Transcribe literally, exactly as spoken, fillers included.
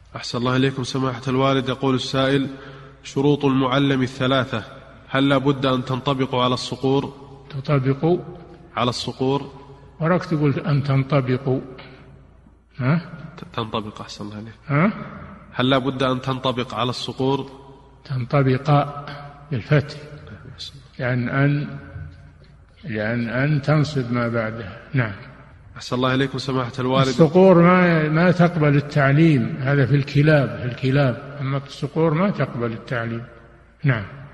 أحسن الله إليكم سماحة الوالد. يقول السائل: شروط المعلم الثلاثة هل لا بد أن تنطبق على الصقور؟ تطبقوا على الصقور. وراك تقول أن تنطبقوا. ها؟ تنطبق. أحسن الله إليك. ها؟ هل لا بد أن تنطبق على الصقور؟ تنطبق بالفتح، لأن أن لأن أن تنصب ما بعدها. نعم. أحسن الله إليكم سماحة الوالد. الصقور ما ما تقبل التعليم، هذا في الكلاب، في الكلاب، أما الصقور ما تقبل التعليم. نعم.